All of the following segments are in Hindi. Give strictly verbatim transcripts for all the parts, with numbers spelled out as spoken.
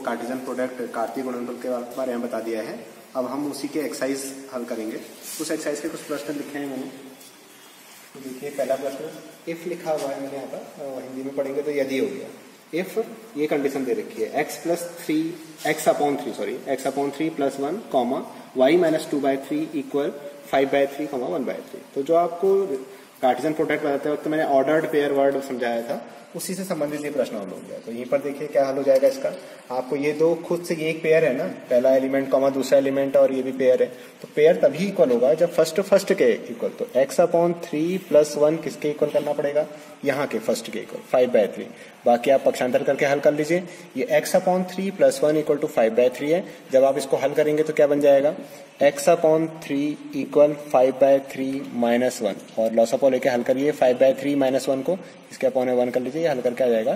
कार्टेशियन प्रोडक्ट कार्तीय गुणनफल के बारे में बता दिया है। अब हम उसी के एक्सरसाइज हल करेंगे। उस एक्सरसाइज के कुछ प्रश्न लिखे हैं मैंने। तो देखिए पहला प्रश्न इफ लिखा हुआ है मैंने यहाँ पर, हिंदी में पढ़ेंगे तो यदि हो गया। इफ ये कंडीशन दे रखी है x plus three x upon three sorry x upon three plus one comma y minus two by three equal five by three comma one by three. तो जो आपको कार्टेशियन प्रोडक्ट बताते वक्त मैंने ऑर्डर्ड पेयर वर्ड समझाया था, उसी से संबंधित ये प्रश्न हल हो गया। तो यहीं पर देखिए क्या हल हो जाएगा इसका। आपको ये दो खुद से ये एक पेयर है ना, पहला एलिमेंट कॉमा दूसरा एलिमेंट और ये भी पेयर है, तो पेयर तभी इक्वल होगा जब फर्स्ट फर्स्ट के इक्वल। तो x upon three plus one किसके इक्वल करना पड़ेगा, यहाँ के फर्स्ट के इक्वल फाइव बाय थ्री। बाकी आप पक्षांतर करके हल कर लीजिए। ये x upon three plus one equal to five by three है। जब आप इसको हल करेंगे तो क्या बन जाएगा, x upon three equal five by three minus one, और लॉस अपॉन लेके हल करिए five by three minus one को, इसके अपॉन वन कर लीजिए, हल करके आ जाएगा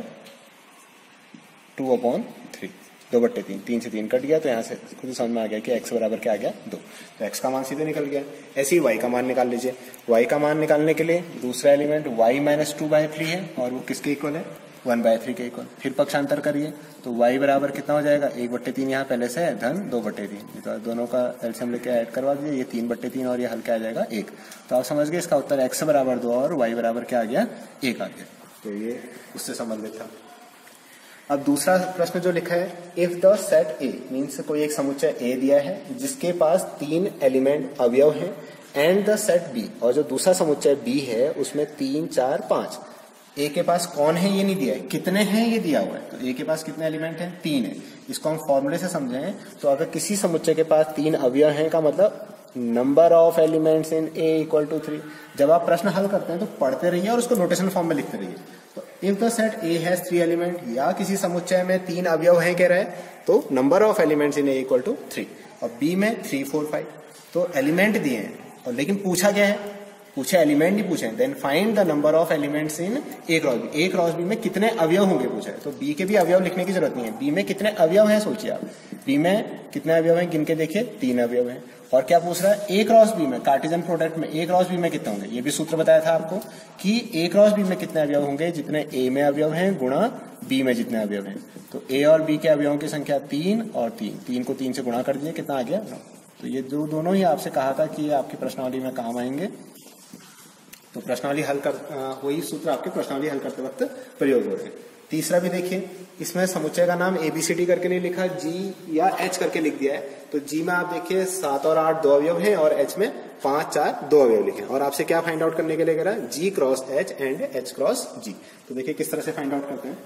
टू अपॉन थ्री, दो बट्टे तीन, तीन से तीन कट गया। तो यहाँ से खुद समझ में आ गया कि एक्स बराबर क्या आ गया, दो। तो एक्स का मान सीधे निकल गया। ऐसे ही वाई का मान निकाल लीजिए। वाई का मान निकालने के लिए दूसरा element y minus two by three है और वो किसके इक्वल है, वन बाय थ्री के इक्वल। फिर पक्षांतर करिए तो वाई बराबर कितना हो जाएगा, एक बट्टे तीन यहाँ पहले से है, धन दो बट्टे तीन, तो दोनों का एलसीएम लेके ऐड करवा दीजिए, ये तीन बट्टे तीन और ये हल क्या आ जाएगा, एक। तो आप समझ गए इसका उत्तर एक्स बराबर दो और वाई बराबर क्या आ गया, एक आ गया। तो ये उससे संबंधित था। अब दूसरा प्रश्न जो लिखा है, if the set A means कोई एक समुच्चय ए दिया है जिसके पास तीन एलिमेंट अवयव हैं, एंड द सेट बी, और जो दूसरा समुच्चय बी है उसमें तीन चार पांच। ए के पास कौन है ये नहीं दिया है, कितने हैं ये दिया हुआ है। तो ए के पास कितने एलिमेंट हैं, तीन है। इसको हम फॉर्मूले से समझें तो अगर किसी समुच्चय के पास तीन अवयव हैं का मतलब number of elements in A equal to three. जब आप प्रश्न हल करते हैं तो पढ़ते रहिए और उसको नोटेशन फॉर्म में लिखते रहिए। तो if the set A has three element, या किसी समुच्चय में तीन अवयव हैं कह रहे हैं, तो number of elements in A equal to three. और बी में थ्री फोर फाइव, तो एलिमेंट दिए हैं और लेकिन पूछा क्या है, पूछे एलिमेंट नहीं पूछे। Then find the number of elements in A cross B, A cross B में कितने अवयव होंगे पूछा है। तो बी के भी अवयव लिखने की जरूरत नहीं है, बी में कितने अवयव हैं सोचिए आप। बी में कितने अवयव हैं गिन के देखिए, तीन अवयव हैं। और क्या पूछ रहा है, ए क्रॉस बी में, कार्टेशियन प्रोडक्ट में ए क्रॉस बी में कितने होंगे। ये भी सूत्र बताया था आपको कि ए क्रॉस बी में कितने अवयव होंगे, जितने ए में अवयव हैं गुणा बी में जितने अवयव हैं। तो ए और बी के अवयवों की संख्या तीन और तीन, तीन को तीन से गुणा कर दीजिए, कितना आ गया, नौ। तो ये जो दोनों ही आपसे कहा था कि आपकी प्रश्नावली में काम आएंगे। तो प्रश्नावली हल कर, वही सूत्र आपके प्रश्नावली हल करते वक्त प्रयोग हो रहे हैं। तीसरा भी देखिए, इसमें समुच्चय का नाम एबीसीडी करके नहीं लिखा, जी या एच करके लिख दिया है। तो जी में आप देखिए सात और आठ दो अवयव हैं और एच में पांच चार दो अवयव लिखे हैं। और आपसे क्या फाइंड आउट करने के लिए कह रहा है, G cross H and H cross G. तो देखिए किस तरह से फाइंड आउट करते हैं।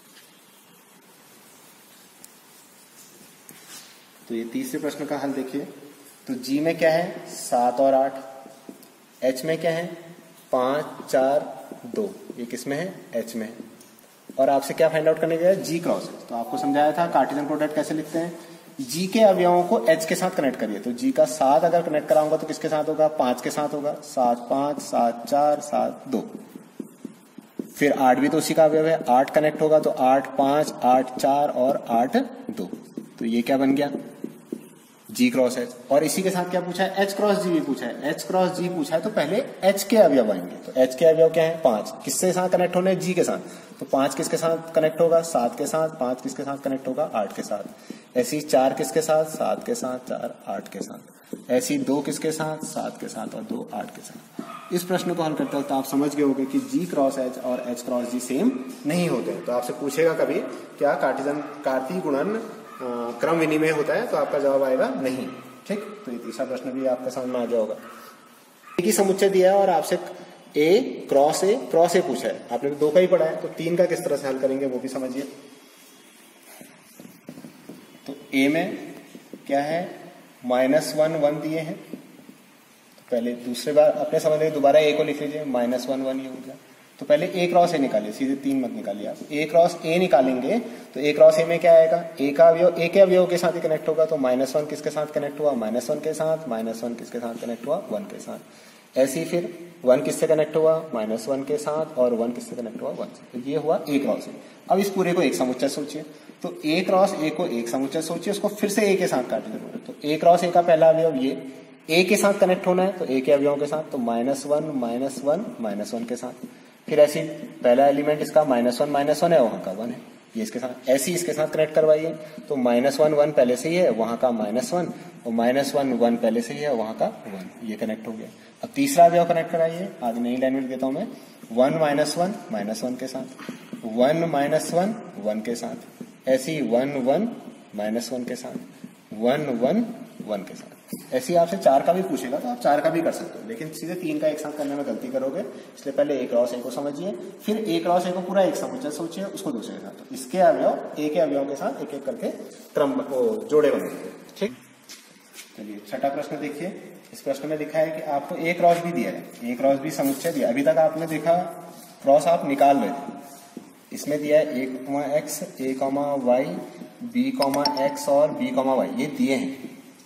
तो ये तीसरे प्रश्न का हल देखिए। तो जी में क्या है, सात और आठ, एच में क्या है, पांच चार दो, ये किसमें है, एच में है। और आपसे क्या फाइंड आउट करने गया, जी क्रॉस एच। तो आपको समझाया था कार्टेशियन प्रोडक्ट कैसे लिखते हैं, जी के अवयवों को एच के साथ कनेक्ट करिए। तो जी का सात अगर कनेक्ट कराऊंगा तो किसके साथ होगा, पांच के साथ होगा, सात पांच सात चार सात दो। फिर आठ भी तो उसी का अवयव है, आठ कनेक्ट होगा तो आठ पांच आठ चार और आठ दो। तो ये क्या बन गया, जी क्रॉस एच। और इसी के साथ क्या पूछा है, एच क्रॉस जी भी पूछा है। एच क्रॉस जी पूछा है तो पहले एच के अवयव आएंगे। तो एच के अवयव क्या है, पांच, किसके साथ कनेक्ट होने, जी के साथ। तो पांच किसके साथ कनेक्ट होगा, सात के साथ। पांच किसके साथ कनेक्ट होगा, आठ के साथ। ऐसी चार किसके साथ, सात के साथ, चार आठ के साथ। ऐसी दो किसके साथ, सात के साथ और दो आठ के साथ। इस प्रश्न को हल करते वक्त आप समझ गए होंगे कि जी क्रॉस एच और एच क्रॉस जी सेम नहीं होते। तो आपसे पूछेगा कभी क्या कार्टेशियन कार्तीय गुणन क्रम विनिमय होता है, तो आपका जवाब आएगा नहीं। ठीक, तो ये तीसरा प्रश्न भी आपका समझ में आ गया होगा। एक ही समुच्चय दिया है और आपसे ए क्रॉस ए क्रॉस ए पूछा है, आपने दो का ही पढ़ा है, तो तीन का किस तरह से हल करेंगे वो भी समझिए। तो ए में क्या है, माइनस वन वन दिए हैं। तो पहले दूसरे बार अपने समझ में दोबारा ए को लिख लीजिए, माइनस वन वन ये हो गया। तो पहले ए क्रॉस ए निकालिए, सीधे तीन मत निकालिए आप। ए क्रॉस ए निकालेंगे तो ए क्रॉस ए में क्या आएगा, ए का अवयव ए के अवयव के साथ ही कनेक्ट होगा। तो माइनस वन किसके साथ कनेक्ट हुआ, माइनस वन के साथ। माइनस वन किसके साथ कनेक्ट हुआ, वन के साथ। ऐसे ही फिर वन किससे कनेक्ट हुआ, माइनस वन के साथ। और वन किससे कनेक्ट हुआ, वन से। तो ये हुआ ए क्रॉस ए। अब इस पूरे को एक समुच्चय सोचिए। तो ए क्रॉस ए को एक समुच्चय सोचिए, उसको फिर से ए के साथ काट दीजिए। तो ए क्रॉस ए का पहला अवयव ये ए के साथ कनेक्ट होना है, तो ए के अवयवों के साथ। तो minus one minus one minus one के साथ। फिर ऐसी पहला एलिमेंट इसका माइनस वन माइनस वन है, वहां का वन है। ये इसके साथ, ऐसे ही इसके साथ कनेक्ट करवाइए तो माइनस वन वन पहले से ही है, वहां का माइनस वन, और माइनस वन वन पहले से ही है, वहां का वन, ये कनेक्ट हो गया। अब तीसरा अवयव कनेक्ट कराइए, आगे नई लाइन में देता हूं मैं, one minus one minus one के साथ, वन माइनस वन वन के साथ, ऐसे ही वन वन माइनस वन के साथ, वन वन वन के साथ। ऐसे ही आपसे चार का भी पूछेगा तो आप चार का भी कर सकते हो, लेकिन सीधे तीन का एक साथ करने में गलती करोगे, इसलिए पहले एक क्रॉस ए को समझिए, फिर एक क्रॉस ए को पूरा एक समुच्चय सोचिए, उसको दूसरे के साथ। तो इसके अवयव ए के अवयवों के साथ एक एक करके क्रम जोड़े बनेंगे। ठीक, चलिए छठा प्रश्न देखिए। इस प्रश्न में लिखा है कि आपको ए क्रॉस भी दिया है, ए क्रॉस भी समुच्चय दिया। अभी तक आपने देखा क्रॉस आप निकाल रहे थे, इसमें दिया है A comma x, A comma y, B comma x और बी कॉमा वाई, ये दिए हैं।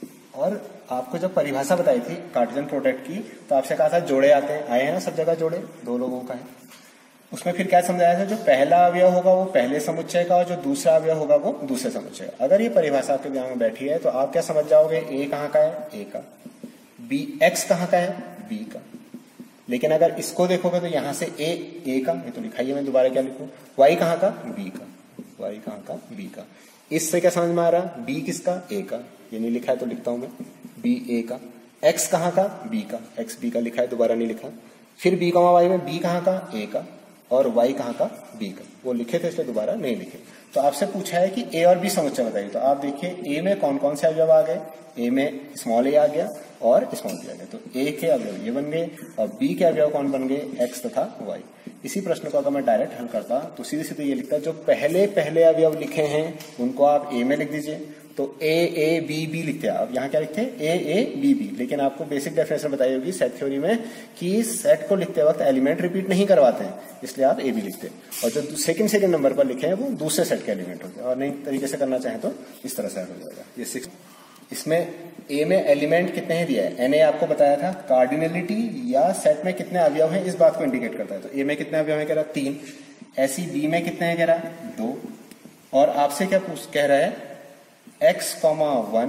और आपको जब परिभाषा बताई थी कार्टेशियन प्रोडक्ट की तो आपसे कहा था जोड़े आते हैं, आए हैं ना सब जगह जोड़े, दो लोगों का है। उसमें फिर क्या समझाया था, जो पहला अवयव होगा वो पहले समुच्चय का और जो दूसरा अवयव होगा वो दूसरे समुच्चय का। अगर ये परिभाषा आपके दिमाग में बैठी है तो आप क्या समझ जाओगे, ए कहाँ का है, ए का, बी एक्स कहाँ का है, बी का। लेकिन अगर इसको देखोगे तो यहां से ए ए का, ये तो लिखा ही है, मैं दोबारा क्या लिखूं, वाई कहाँ का, बी का, वाई कहाँ का, बी का। इससे क्या समझ में आ रहा, बी किसका, ए का, ये नहीं लिखा है तो लिखता हूं मैं, बी ए का। एक्स कहाँ का, बी का, एक्स बी का लिखा है, दोबारा नहीं लिखा। फिर बी कॉमा वाई में बी कहाँ का, ए का, और वाई कहाँ का, बी का। वो लिखे थे इसलिए दोबारा नहीं लिखे। तो आपसे पूछा है कि ए और बी समुच्चय बताइए, तो आप देखिए ए में कौन कौन से अवयव आ गए, ए में स्मॉल ए आ गया और स्मॉल बी आ गया। तो ए के अवयव ये बन गए और बी के अवयव कौन बन गए, एक्स तथा वाई। इसी प्रश्न को अगर मैं डायरेक्ट हल करता तो सीधे सीधे ये लिखता, जो पहले पहले अवयव लिखे हैं उनको आप ए में लिख दीजिए, तो ए ए बी बी लिखते हैं आप, यहाँ क्या लिखते हैं, ए ए बी बी। लेकिन आपको बेसिक डेफिनेशन बताई होगी सेट थ्योरी में कि सेट को लिखते वक्त एलिमेंट रिपीट नहीं करवाते हैं, इसलिए आप ए बी लिखते हैं। और जो सेकंड सेकंड नंबर पर लिखे हैं वो दूसरे सेट के एलिमेंट होते हैं। और नई तरीके से करना चाहें तो इस तरह से हो जाएगा। ये सिक्स, इसमें ए में एलिमेंट कितने हैं दिया है, एन ए आपको बताया था, कार्डिनलिटी या सेट में कितने अवयव हैं इस बात को इंडिकेट करता है। तो ए में कितने अवयव है कह रहा, तीन। ऐसी बी में कितने हैं कह रहा, दो। और आपसे क्या पूछ कह रहा है, x comma one,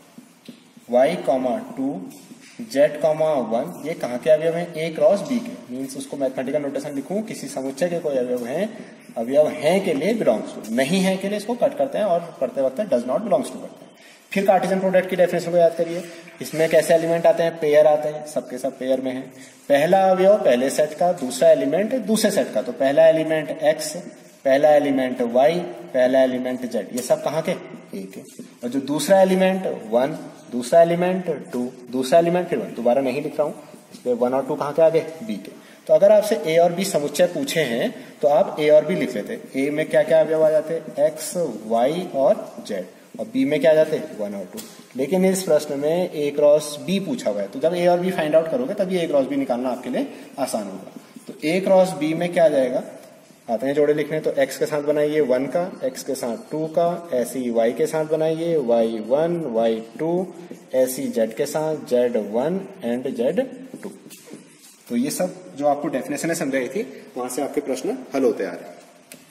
y comma two, z comma one, ये कहाँ के अवयव हैं, ए क्रॉस बी के। मीन्स उसको मैथमेटिकल नोटेशन लिखूं, किसी समुच्चय के कोई अवयव हैं, अवयव हैं के लिए बिलोंग्स टू, नहीं है के लिए इसको कट करते हैं और पढ़ते वक्त डज नॉट बिलोंग्स टू करते हैं। फिर कार्टेशियन प्रोडक्ट की डेफिनेशन को याद करिए। इसमें कैसे एलिमेंट आते हैं, पेयर आते हैं, सबके सब पेयर में है। पहला अवयव पहले सेट का, दूसरा एलिमेंट दूसरे सेट का। तो पहला एलिमेंट एक्स, पहला एलिमेंट वाई, पहला एलिमेंट जेड, ये सब कहाँ के, ए के। और जो दूसरा एलिमेंट वन, दूसरा एलिमेंट टू, दूसरा एलिमेंट फिर वन, दोबारा नहीं लिख रहा हूं इसलिए वन और टू कहाँ के आ गए, बी के। तो अगर आपसे ए और बी समुच्चय पूछे हैं तो आप ए और बी लिख लेते। ए में क्या क्या अवयव आ जाते, एक्स वाई और जेड, और बी में क्या आ जाते, वन और टू। लेकिन इस प्रश्न में ए क्रॉस बी पूछा हुआ है, तो जब ए और बी फाइंड आउट करोगे तभी ए क्रॉस बी निकालना आपके लिए आसान होगा। तो ए क्रॉस बी में क्या आ जाएगा, आते हैं जोड़े लिखने, तो x के साथ बनाइए वन का, x के साथ टू का, ऐसे ही y के साथ बनाइए y वन, y टू, ऐसे ही z के साथ z one and z two. तो ये सब जो आपको डेफिनेशन समझाई थी वहां से आपके प्रश्न हल होते आ रहे हैं।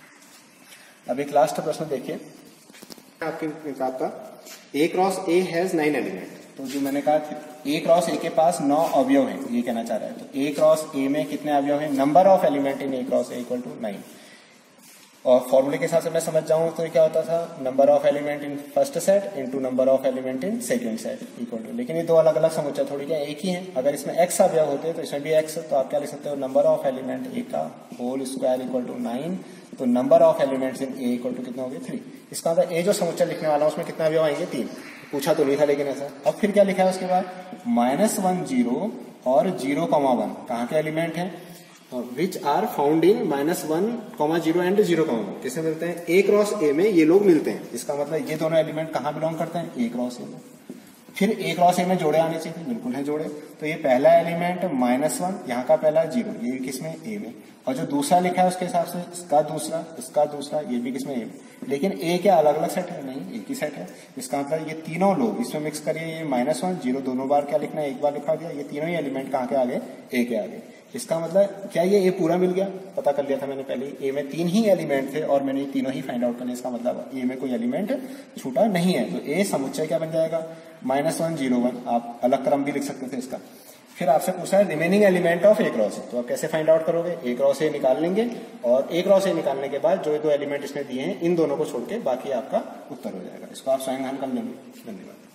अब एक लास्ट प्रश्न देखिए आपके किताब का, A cross A has nine element. तो जो मैंने कहा ए क्रॉस ए के पास नौ अवयव हैं, ये कहना चाह रहा है। तो ए क्रॉस ए में कितने अवयव हैं, number of element in A cross A equal to nine. और फॉर्मूले के हिसाब से मैं समझ जाऊं तो क्या होता था, number of element in first set into number of element in second set equal to, लेकिन ये दो अलग अलग समुच्चय थोड़ी क्या एक ही है। अगर इसमें एक्स अवयव होते तो इसमें भी एक्स, तो आप क्या लिख सकते हो, नंबर ऑफ एलिमेंट ए का whole square equal to nine. तो number of elements in A equal to कितना हो गया, थ्री। इसका मतलब ए जो समुच्चय लिखने वाला उसमें कितना अवयव आएंगे, तीन। पूछा तो नहीं था लेकिन ऐसा। अब फिर क्या लिखा है उसके बाद, माइनस वन जीरो और जीरो कॉमा वन कहाँ के एलिमेंट हैं, which are found in minus one comma zero and zero comma one. किसमें मिलते हैं, ए क्रॉस ए में ये लोग मिलते हैं। इसका मतलब ये दोनों एलिमेंट कहाँ बिलोंग करते हैं, ए क्रॉस ए में। फिर ए क्रॉस ए में जोड़े आने चाहिए, बिल्कुल है जोड़े। तो ये पहला एलिमेंट माइनस वन, यहाँ का पहला जीरो, ये किसमें, ए में। और जो दूसरा लिखा है उसके हिसाब से इसका दूसरा, इसका दूसरा, ये भी किसमें, ए में। लेकिन ए के अलग अलग सेट है, नहीं एक ही सेट है। इसका मतलब ये तीनों लोग इसमें मिक्स करिए, ये माइनस वन जीरो दोनों बार क्या लिखना है, एक बार लिखा दिया, ये तीनों ही एलिमेंट कहाँ के आगे, ए के आगे। इसका मतलब क्या ये ए पूरा मिल गया, पता कर लिया था मैंने पहले, ए में तीन ही एलिमेंट थे और मैंने ये तीनों ही फाइंड आउट करने। इसका मतलब ए में कोई एलिमेंट छूटा नहीं है। तो ए समुच्चय क्या बन जाएगा, माइनस वन जीरो वन, आप अलग क्रम भी लिख सकते थे इसका। फिर आपसे पूछा है remaining element of A cross A, तो आप कैसे फाइंड आउट करोगे? ए क्रॉस ए निकाल लेंगे और ए क्रॉस ए निकालने के बाद जो दो एलिमेंट इसने दिए हैं इन दोनों को छोड़ के बाकी आपका उत्तर हो जाएगा। इसको आप स्वयं हल कर लेंगे। धन्यवाद।